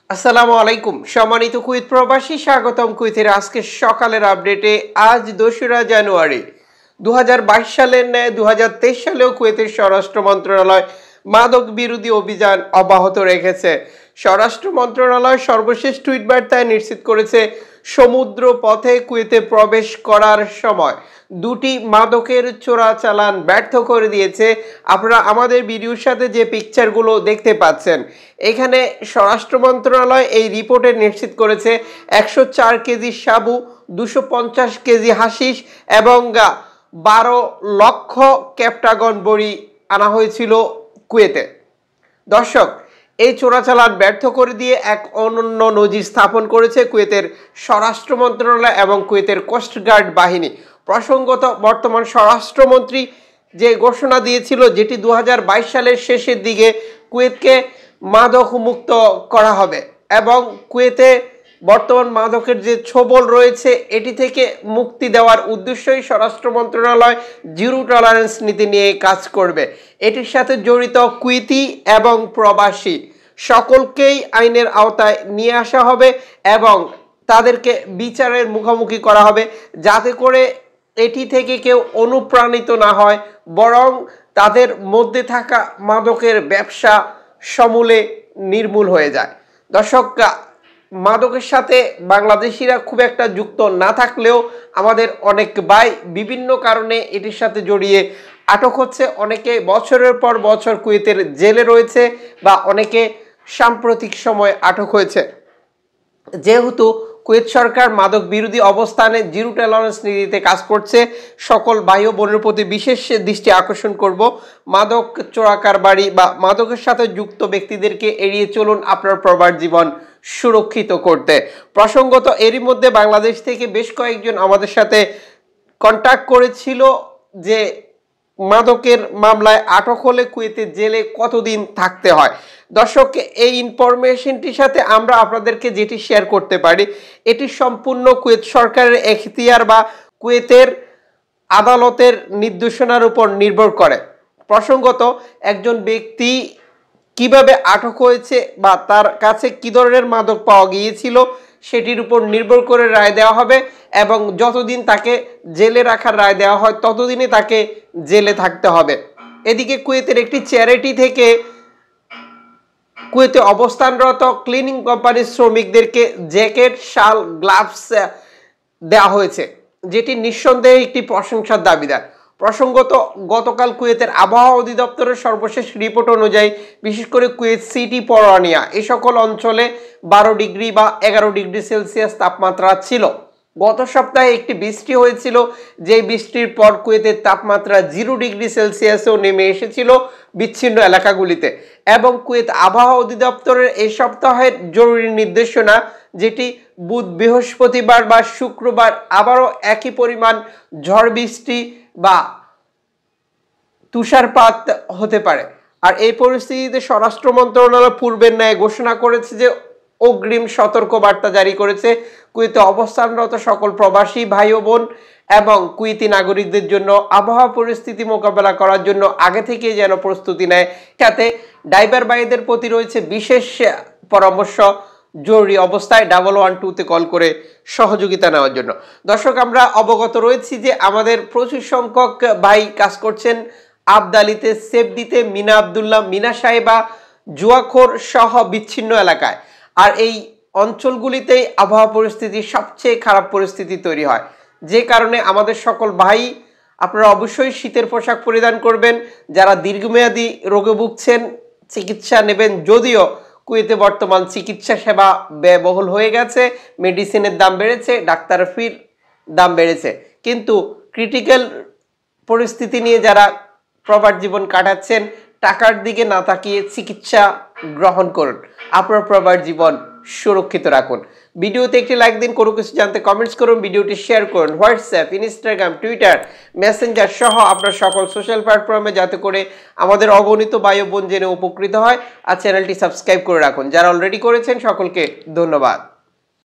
আসসালামু আলাইকুম সম্মানিত কুয়েত প্রবাসী, স্বাগতম কুয়েতের আজকে সকালের আপডেটে। আজ 2রা জানুয়ারি 2022 সালের ন্যায় 2023 সালেও কুয়েতের স্বরাষ্ট্র মন্ত্রণালয় মাদক বিরোধী অভিযান অব্যাহত রেখেছে। স্বরাষ্ট্র মন্ত্রণালয় সর্বশেষ টুইট বার্তায় নিশ্চিত করেছে, সমুদ্র পথে কুয়েতে প্রবেশ করার সময় দুটি মাদকের চোরাচালান ব্যর্থ করে দিয়েছে। আপনারা আমাদের ভিডিওর সাথে যে পিকচারগুলো দেখতে পাচ্ছেন, এখানে স্বরাষ্ট্র মন্ত্রণালয় এই রিপোর্টে নিশ্চিত করেছে 104 কেজি সাবু, 250 কেজি হাশিশ এবং 12 লক্ষ ক্যাপটাগন বড়ি আনা হয়েছিল কুয়েতে। দর্শক, এই চোরাচালান ব্যর্থ করে দিয়ে এক অনন্য নজির স্থাপন করেছে কুয়েতের স্বরাষ্ট্র মন্ত্রণালয় এবং কুয়েতের কোস্টগার্ড বাহিনী। প্রসঙ্গত, বর্তমান স্বরাষ্ট্রমন্ত্রী যে ঘোষণা দিয়েছিল, যেটি 2022 সালের শেষের দিকে কুয়েতকে মাদক মুক্ত করা হবে এবং কুয়েতে বর্তমান মাদকের যে ছোবল রয়েছে এটি থেকে মুক্তি দেওয়ার উদ্দেশ্যই স্বরাষ্ট্র মন্ত্রণালয় জিরো টলারেন্স নীতি নিয়ে কাজ করবে। এটির সাথে জড়িত কুয়েতি এবং প্রবাসী সকলকেই আইনের আওতায় নিয়ে আসা হবে এবং তাদেরকে বিচারের মুখোমুখি করা হবে, যাতে করে এটি থেকে কেউ অনুপ্রাণিত না হয়, বরং তাদের মধ্যে থাকা মাদকের ব্যবসা সমূলে নির্মূল হয়ে যায়। দর্শক, মাদকের সাথে বাংলাদেশিরা খুব একটা যুক্ত না থাকলেও আমাদের অনেক ভাই বিভিন্ন কারণে এটির সাথে জড়িয়ে আটক হচ্ছে। অনেকে বছরের পর বছর কুয়েতের জেলে রয়েছে বা অনেকে সাম্প্রতিক সময় আটক হয়েছে। যেহেতু কুয়েত সরকার মাদক বিরোধী অবস্থানে জিরো টলারেন্স নীতিতে কাজ করছে, সকল ভাই ও বোনের প্রতি বিশেষ দৃষ্টি আকর্ষণ করব। মাদক চোরাকারবারি বা মাদকের সাথে যুক্ত ব্যক্তিদেরকে এড়িয়ে চলুন আপনার প্রবাস জীবন সুরক্ষিত করতে। প্রসঙ্গত, এরই মধ্যে বাংলাদেশ থেকে বেশ কয়েকজন আমাদের সাথে কন্ট্যাক্ট করেছিল যে মাদকের মামলায় আটক হলে কুয়েতের জেলে কতদিন থাকতে হয়। দর্শক, এই ইনফরমেশনটির সাথে আমরা আপনাদেরকে যেটি শেয়ার করতে পারি, এটি সম্পূর্ণ কুয়েত সরকারের এখতিয়ার বা কুয়েতের আদালতের নির্দেশনার উপর নির্ভর করে। প্রসঙ্গত, একজন ব্যক্তি কিভাবে আটক হয়েছে বা তার কাছে কী ধরনের মাদক পাওয়া গিয়েছিল সেটির উপর নির্ভর করে রায় দেওয়া হবে এবং যতদিন তাকে জেলে রাখার রায় দেওয়া হয় ততদিনই তাকে জেলে থাকতে হবে। এদিকে কুয়েতের একটি চ্যারিটি থেকে কুয়েতে অবস্থানরত ক্লিনিং কোম্পানির শ্রমিকদেরকে জ্যাকেট, শাল, গ্লাভস দেওয়া হয়েছে, যেটি নিঃসন্দেহে একটি প্রশংসার দাবিদার। প্রসঙ্গত, গতকাল কুয়েতের আবহাওয়া অধিদপ্তরের সর্বশেষ রিপোর্ট অনুযায়ী বিশেষ করে কুয়েত সিটি, পরানিয়া এই সকল অঞ্চলে 12 ডিগ্রি বা 11 ডিগ্রি সেলসিয়াস তাপমাত্রা ছিল। গত সপ্তাহে একটি বৃষ্টি হয়েছিল, যে বৃষ্টির পর কুয়েতের তাপমাত্রা 0 ডিগ্রি সেলসিয়াসেও নেমে এসেছিল বিচ্ছিন্ন এলাকাগুলিতে। এবং কুয়েত আবহাওয়া অধিদপ্তরের এই সপ্তাহের জরুরি নির্দেশনা, যেটি বুধ, বৃহস্পতিবার বা শুক্রবার আবারও একই পরিমাণ ঝড় বৃষ্টি বা তুষারপাত হতে পারে। আর এই পরিস্থিতিতে স্বরাষ্ট্র মন্ত্রণালয় পূর্বের ন্যায় ঘোষণা করেছে যে অগ্রিম সতর্ক বার্তা জারি করেছে কুয়েতে অবস্থানরত সকল প্রবাসী ভাই ও বোন এবং কুয়েতি নাগরিকদের জন্য আবহাওয়া পরিস্থিতি মোকাবেলা করার জন্য আগে থেকে যেন প্রস্তুতি নেয়। সাথে ড্রাইভার ভাইদের প্রতি রয়েছে বিশেষ পরামর্শ, জরুরি অবস্থায় 112-তে কল করে সহযোগিতা নেওয়ার জন্য। দর্শক, আমরা অবগত রয়েছি যে আমাদের প্রচুর সংখ্যক ভাই কাজ করছেন আবদালিতে, সেফদিতে, মিনা আবদুল্লাহ, মিনা সাহেবা, জুয়াখোর সহ বিচ্ছিন্ন এলাকায়। আর এই অঞ্চলগুলিতেই আবহাওয়া পরিস্থিতি সবচেয়ে খারাপ পরিস্থিতি তৈরি হয়, যে কারণে আমাদের সকল ভাই আপনারা অবশ্যই শীতের পোশাক পরিধান করবেন। যারা দীর্ঘমেয়াদী রোগে ভুগছেন চিকিৎসা নেবেন, যদিও কুয়েতে বর্তমান চিকিৎসা সেবা ব্যয়বহুল হয়ে গেছে, মেডিসিনের দাম বেড়েছে, ডাক্তার ফির দাম বেড়েছে, কিন্তু ক্রিটিক্যাল পরিস্থিতি নিয়ে যারা প্রবাস জীবন কাটাচ্ছেন, টাকার দিকে না তাকিয়ে চিকিৎসা গ্রহণ করুন, আপনার প্রবাস জীবন সুরক্ষিত রাখুন। ভিডিওতে একটি লাইক দিন, কোনো কিছু জানতে কমেন্টস করুন, ভিডিওটি শেয়ার করুন হোয়াটসঅ্যাপ, ইনস্টাগ্রাম, টুইটার, মেসেঞ্জার সহ আপনার সকল সোশ্যাল প্ল্যাটফর্মে, যাতে করে আমাদের অগণিত ভাই ও বোন জেনে উপকৃত হয়। আর চ্যানেলটি সাবস্ক্রাইব করে রাখুন। যারা অলরেডি করেছেন সকলকে ধন্যবাদ।